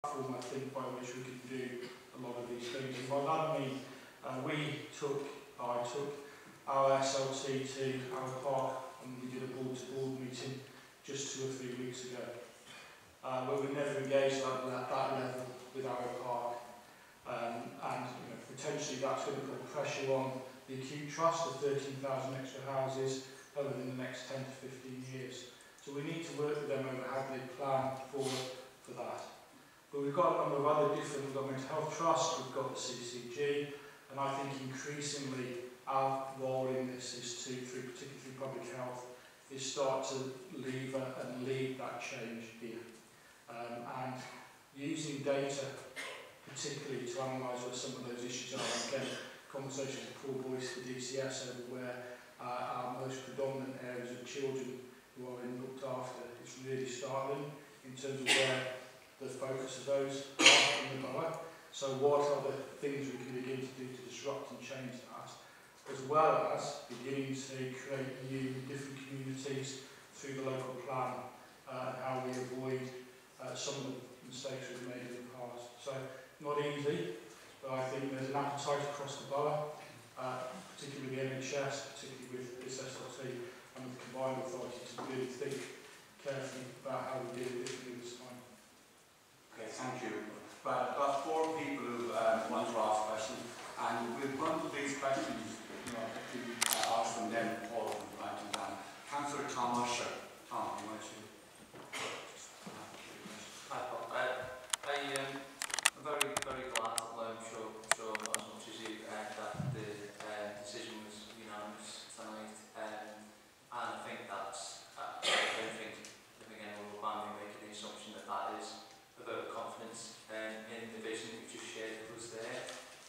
platform, I think, by which we can do a lot of these things. And by that I mean, I took our SLT to our park and we did a board-to-board meeting just 2 or 3 weeks ago. Where we never engaged at that level with our park. And potentially that's going to put pressure on the acute trust of 13,000 extra houses over the next 10 to 15 years. So we need to work with them over how they plan for that. But we've got a number of other different, we've got mental health trusts, we've got the CCG, and I think increasingly our role in this is to, particularly through public health, is start to lever and lead that change here. And using data, particularly to analyse what some of those issues are. And again, conversations with Paul Boyce, the DCS, over where our most predominant areas of children who are being looked after, it's really startling in terms of where the focus of those are in the borough. So what are the things we can begin to do to disrupt and change that, as well as beginning to create new different communities through the local plan, and how we avoid some of the mistakes we've made in the past. So not easy, but I think there's an appetite across the borough, particularly with the NHS, particularly with this SLT and with the combined authority, to really think carefully about how we deal with it this time. Okay, thank you. Right, I've got 4 people who want to ask questions, and we'll run through these questions, ask them then, Paul, from Brighton down. Councillor Tom Usher. Tom, you want to? Hi, Paul. I'm very, very glad, I'm sure as much as you, that the decision was unanimous tonight. And I think that's, I don't think again, we'll require me making the assumption that that is a vote of confidence in the vision you've just shared with us there.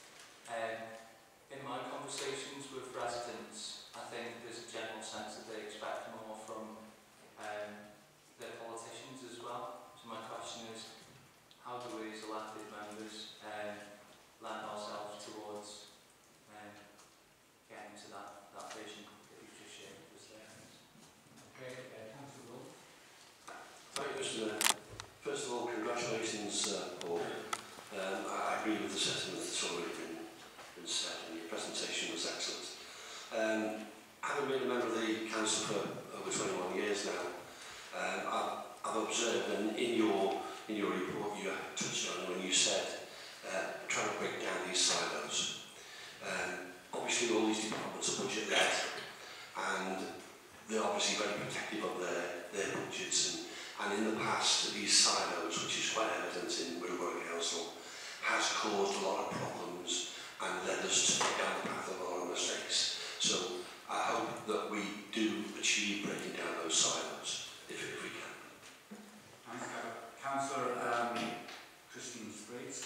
In my conversations with residents, I think there's a general sense that they expect more from their politicians as well. So my question is, how do we as elected members lend ourselves towards getting to that vision that you've just shared with us there? Okay, Councillor Will. Thank you, Mr. Mayor. First of all, congratulations, Paul. I agree with the sentiment that's already been said, and your presentation was excellent. Having been a member of the council for over 21 years now, I've observed, and in your report you touched on when you said trying to break down these silos. Obviously all these departments are budget led, and they're obviously very protective of their budgets, and in the past these silos, which is quite evident in Wirral Council, has caused a lot of problems and led us to go down the path of a lot of mistakes. So I hope that we do achieve breaking down those silos, if we can. Thanks, Councillor Christine Sprates.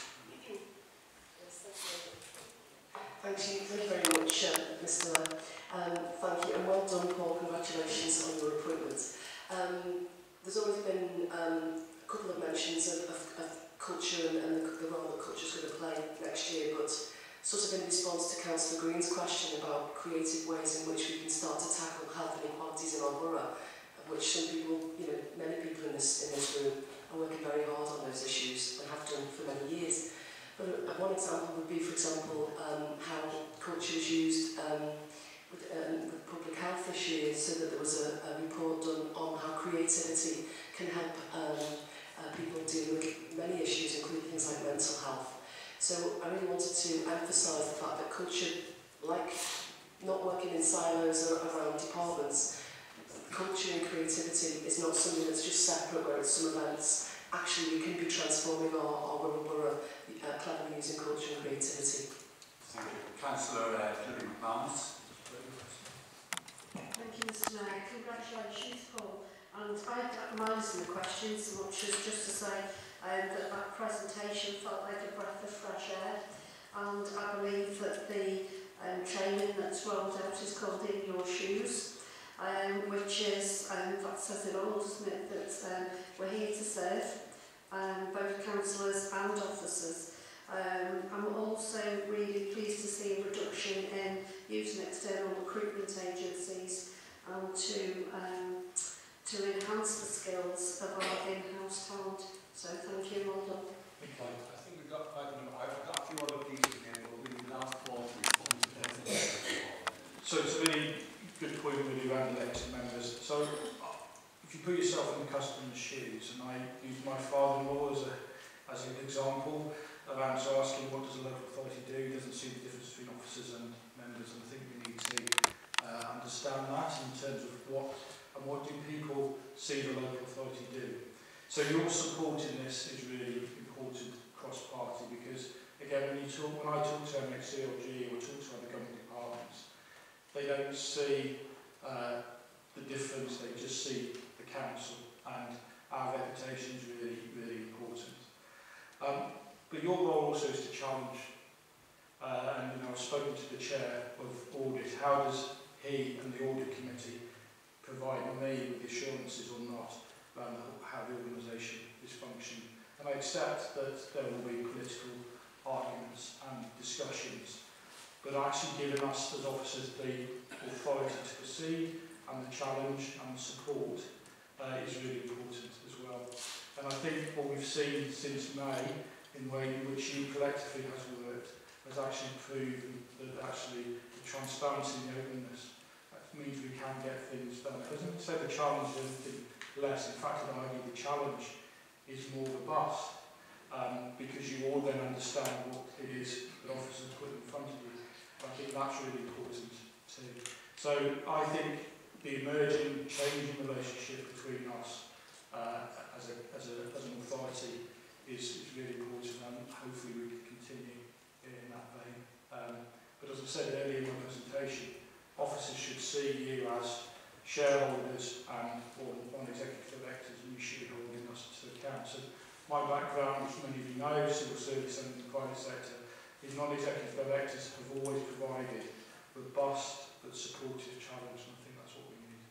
Thank you very much, Mr. Mayor. Thank you, and well done, Paul. Congratulations on your appointment. There's always been a couple of mentions of culture and the role that culture is going to play next year, but sort of in response to Councillor Green's question about creative ways in which we can start to tackle health inequalities in our borough, of which some people, many people in this room are working very hard on those issues and have done for many years. But one example would be, for example, how culture is used with public health this year, so that there was a report done on how creativity can help people deal with many issues, including things like mental health. So I really wanted to emphasise the fact that culture, like not working in silos or around departments, culture and creativity is not something that's just separate where it's some events. Actually, we can be transforming our rural borough cleverly using culture and creativity. Thank you. Councillor Hilary McManus. Thank you, Mr. Mayor. Congratulations, Paul. And I mine some questions, so much as just to say that presentation felt like a breath of fresh air. And I believe that the training that's rolled out is called In Your Shoes, which is, that says it all, doesn't it, that we're here to serve, both councillors and officers. I'm also really pleased to see a reduction in using external recruitment agencies and to enhance the skills of our in-house talent. So thank you, well done. do people see the local authority do? So your support in this is really important cross-party, because again, when I talk to MHCLG or talk to other government departments, they don't see the difference, they just see the council, and our reputation is really, really important. But your role also is to challenge, and I've spoken to the chair of audit. How does he and the audit committee provide me with assurances or not around how the organisation is functioning? And I accept that there will be political arguments and discussions, but actually giving us as officers the authority to proceed and the challenge and the support is really important as well. And I think what we've seen since May, in the way in which you collectively has worked, has actually proven that actually the transparency and the openness means we can get things done. It doesn't say the challenge is anything less. In fact, I'd argue the challenge is more robust, because you all then understand what it is that officers put in front of you. I think that's really important too. So I think the emerging, changing relationship between us as an authority is really important, and hopefully we can continue in that vein. But as I said earlier in my presentation, officers should see you as shareholders and or non-executive directors, and you should be holding us to account. So my background, which many of you know, civil service and the private sector, is non-executive directors have always provided robust but supportive challenge, and I think that's what we need.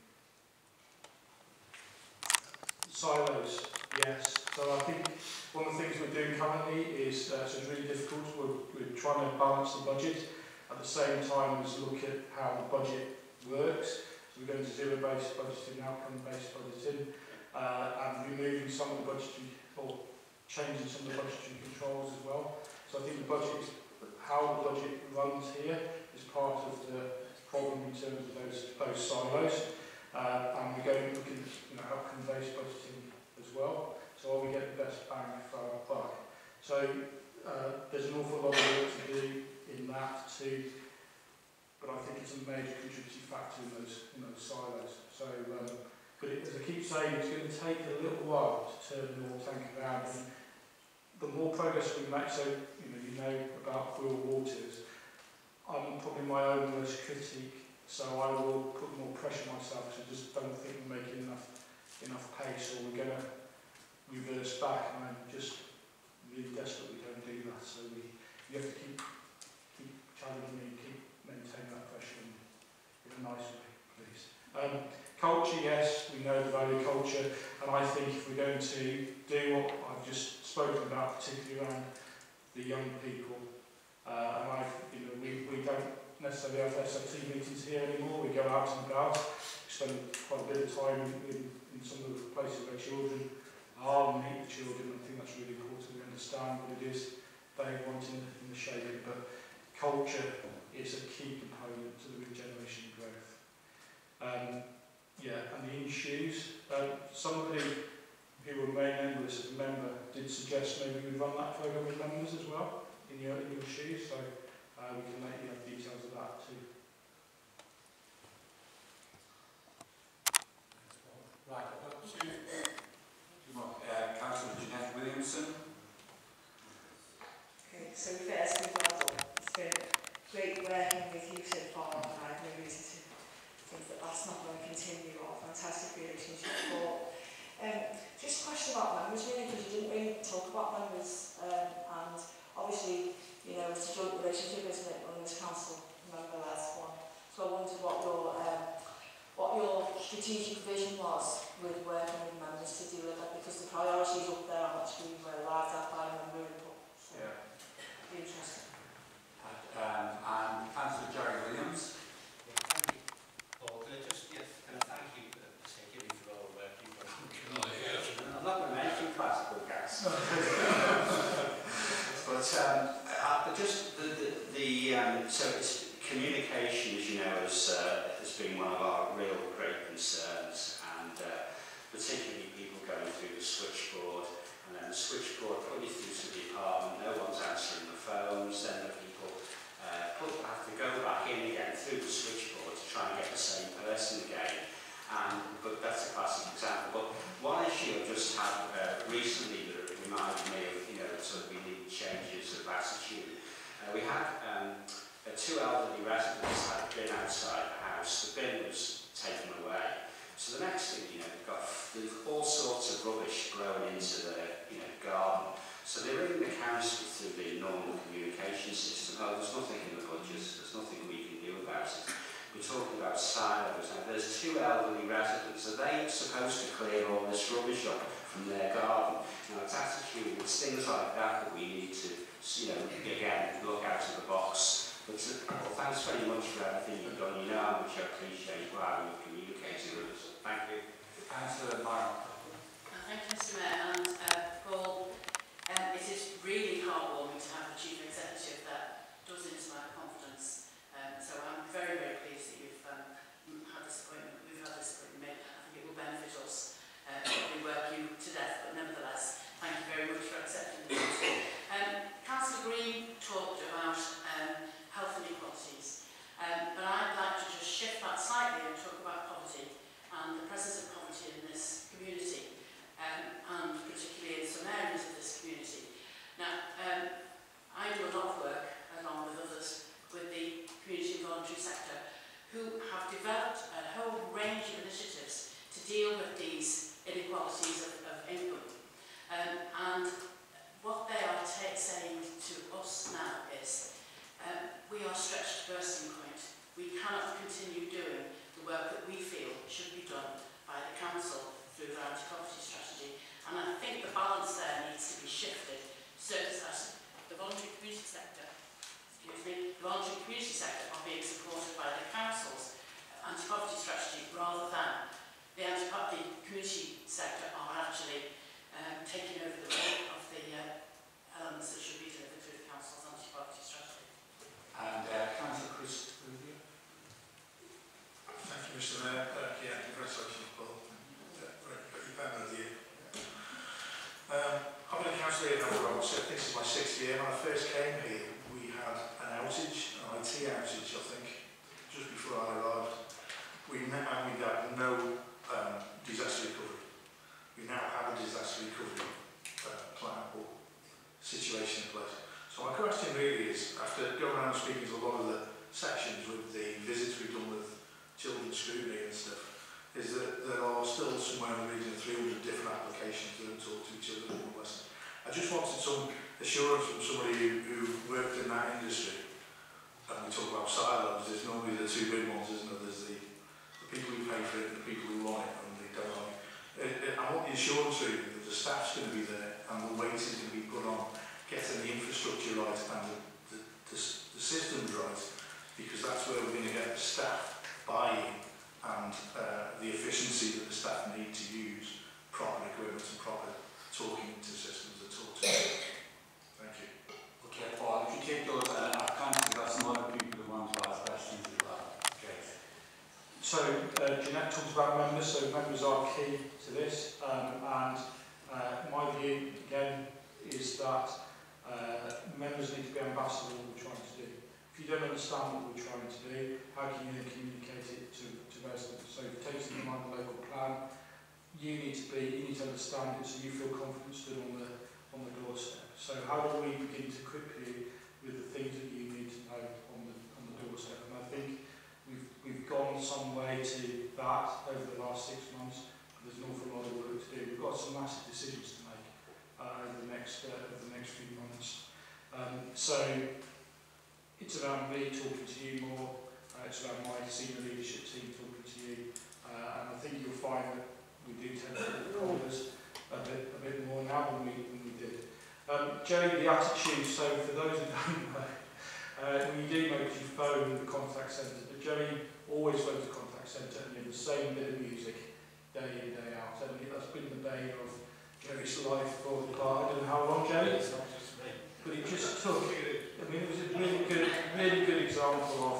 Silos, yes. So I think one of the things we're doing currently is, so it's really difficult, we're trying to balance the budget at the same time as look at how the budget works. So we're going to zero-based budgeting, outcome-based budgeting, and removing some of the budgetary, or changing some of the budgetary controls as well. So I think the budget, how the budget runs here, is part of the problem in terms of those silos. And we're going to look at outcome-based budgeting as well. So are we get the best bang for our buck? So there's an awful lot of work to do in that too, but I think it's a major contributing factor in those silos. So, but as I keep saying, it's going to take a little while to turn the oil tank around. And the more progress we make, so you know about Wirral Waters, I'm probably my own worst critic, so I will put more pressure on myself. So I just don't think we're making enough pace, or we're going to reverse back, and I'm just really desperate we don't do that. So you have to keep challenging me, keep maintaining that pressure in a nice way, please. Culture, yes, we know the value of culture, and I think if we're going to do what I've just spoken about, particularly around the young people, and we don't necessarily have SLT meetings here anymore. We go out and about, we spend quite a bit of time in some of the places where children are, and meet the children. I think that's really important. We understand what it is they want in the shaping, but culture is a key component to the regeneration and growth. And the in-shoes. Somebody who remain members as a member did suggest maybe we run that programme with members as well in your shoes, so we can let you have details of that too. Right, I've got two more. Councillor Jeanette Williamson. Okay, so firstly, well done. It's been great working with you so far, and I have no reason to think that that's not going to continue. Our fantastic relationship. But just a question about members, really, because you didn't really talk about members, and obviously, it's a joint relationship, isn't it, on this council, member-led one. So I wondered what your strategic vision was with working with members to deal with that, because the priorities up there on that screen were arrived at by a member input. So it'd be interesting. And Councillor Jerry Williams. Thank you, Paul. Can I just thank you for giving for all the work you've done. I'm not going to mention classical gas. But just so it's communication, as you know, has been one of our real great concerns, and particularly people going through the switchboard, and then the switchboard put you through to the department, no one's answering the phones, then the people have to go back in again through the switchboard to try and get the same person again. But that's a We had 2 elderly residents had been outside the house. The bin was taken away. So the next thing, you know, there's all sorts of rubbish growing into the, you know, garden. So they ring the council through the normal communication system. Oh, there's nothing in the budget. There's nothing we can do about it. We're talking about silos. Now, there's 2 elderly residents. Are they supposed to clear all this rubbish up from their garden? Now, it's attitude, it's things like that that we need to, you know, again, look out of the box. But well, thanks very much for everything you've done. You know how much I appreciate how you've communicated with us. Thank you. Councillor Mark. Thank you, Mr Mayor. And Paul, it is really heartwarming to have a Chief Executive that does inspire confidence. So I'm very, very pleased that you've had this appointment. We've had this appointment made. I think it will benefit us. Probably work you to death, but nevertheless, thank you very much for accepting the duty. Councillor Green talked about health inequalities, but I'd like to just shift that slightly and talk about poverty and the presence of poverty in this community, and particularly in some areas of this community. Now, I do a lot of work, along with others, with the community and voluntary sector, who have developed a whole range of initiatives to deal with these inequalities of income. And what they are saying to us now is, we are stretched to bursting point. We cannot continue doing the work that we feel should be done by the council through their anti-poverty strategy. And I think the balance there needs to be shifted so that the voluntary community sector, the voluntary community sector are being supported by the council's anti-poverty strategy rather than the community sector are actually taking over the role of the elements that should be delivered through the council's anti-poverty strategy. And Councillor Chris. Thank you, Mr Mayor. Yeah, congratulations, Paul. Very member of the year. I've been a councillor here now for this is my 6th year. When I first came here, we had an outage, an IT outage, I think, just before I arrived. We had no disaster recovery. We now have a disaster recovery plan or situation in place. So my question really is, after going around speaking to a lot of the sections with the visits we've done with children's scrutiny and stuff, is that there are still somewhere in the region of 300 different applications that don't talk to each other in Wallasey. I just wanted some assurance from somebody who worked in that industry. And we talk about silos, there's normally the 2 big ones, isn't there? There's the people who pay for it and the people who want it and they don't want it. I want the assurance really that the staff's going to be there and the weight is going to be put on getting the infrastructure right and the systems right, because that's where we're going to get the staff buy-in and the efficiency that the staff need to use proper equipment and proper talking to systems that talk to each other. Thank you. Okay, Paul, if you take those, I've got some other people who want to ask questions as well. Okay. So, Jeanette talked about members, so members are key to this, and my view, again, is that members need to be ambassadors of what we're trying to do. If you don't understand what we're trying to do, how can you then communicate it to residents? So if you take something like the local plan, you need to understand it so you feel confident stood on the doorstep. So how do we begin to equip you with the things that you need to know on the doorstep? And I think we've gone some way to that over the last 6 months. There's an awful lot of work to do. We've got some massive decisions to make over the next few months. So it's about me talking to you more. It's about my senior leadership team talking to you. And I think you'll find that we do tend to put the corners a bit more now than we did. Jerry, the attitude, so for those who don't know, when you do know, you phone the contact centre, but Jerry always phones the contact centre and you have the same bit of music day in, day out. And that's been the bane of Jerry's life for the bar. I don't know how long, Jerry? It's not just me. But it just took, I mean, it was a really good example of,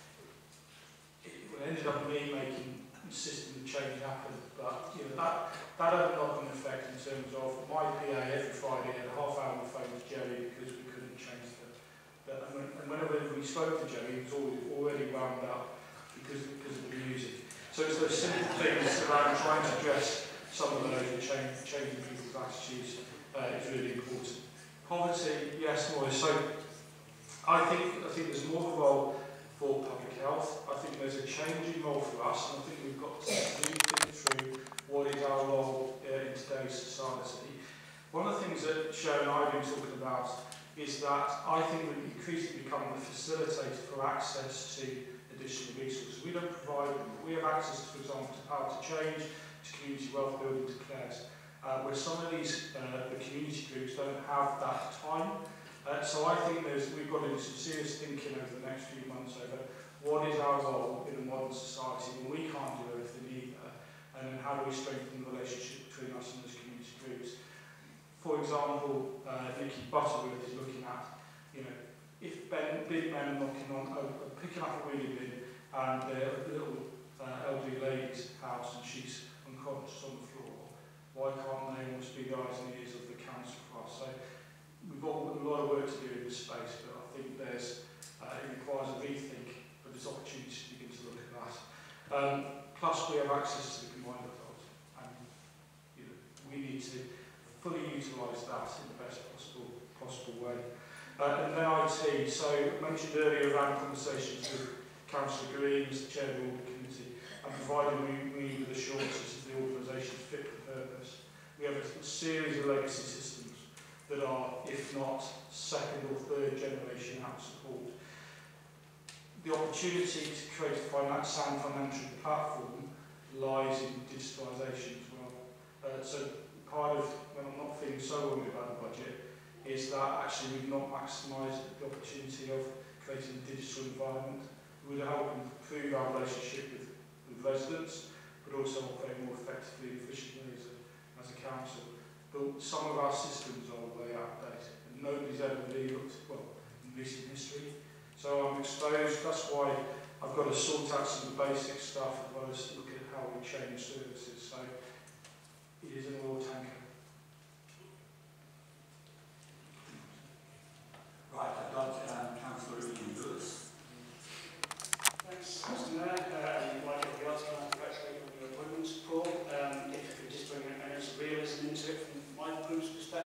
it ended up me insisting the change happen. But you know, that had a knock-on effect in terms of my PA every Friday had a half-hour on the phone with Jerry because we couldn't change and whenever we spoke to Jerry, he was already wound up because of the music. So it's those simple things around trying to address some of those and changing people's attitudes is really important. Poverty, yes, more. So I think there's more of a role for public health. I think there's a changing role for us, and I think we've got to really think through what is our role in today's society. One of the things that Sharon and I have been talking about is that I think we've increasingly become the facilitator for access to additional resources. We don't provide them, but we have access, for example, to Power to Change, to community wealth building, to CLARES, where some of these the community groups don't have that time. So I think we've got to do some serious thinking over the next few months over what is our role in a modern society when we can't do everything either, and then how do we strengthen the relationship between us and those community groups. For example, Nikki Butterworth is looking at, you know, if big men knocking on, picking up a wheelie bin and a little elderly lady's house and she's unconscious on the floor, why can't they almost be the eyes and ears of the council for us? So we've got a lot of work to do in this space, but I think it requires a rethink, but there's opportunities to begin to look at that. Plus we have access to the combined authority, and you know, we need to fully utilise that in the best possible way. And then IT, so I mentioned earlier around conversations with Councillor Green, as the Chair of the Audit Committee, and providing we with assurances that the organisation is fit for purpose. We have a series of legacy systems that are, if not second or third generation out of support. The opportunity to create a sound financial platform lies in digitalisation as well. So part of when I'm not feeling so worried about the budget is that actually we've not maximised the opportunity of creating a digital environment. It would help improve our relationship with residents, but also operate more effectively and efficiently as a council. But some of our systems are way outdated, and nobody's ever really looked, well, in recent history. So I'm exposed, that's why I've got to sort out some of the basic stuff as well as look at how we change services. So it is an oil tanker.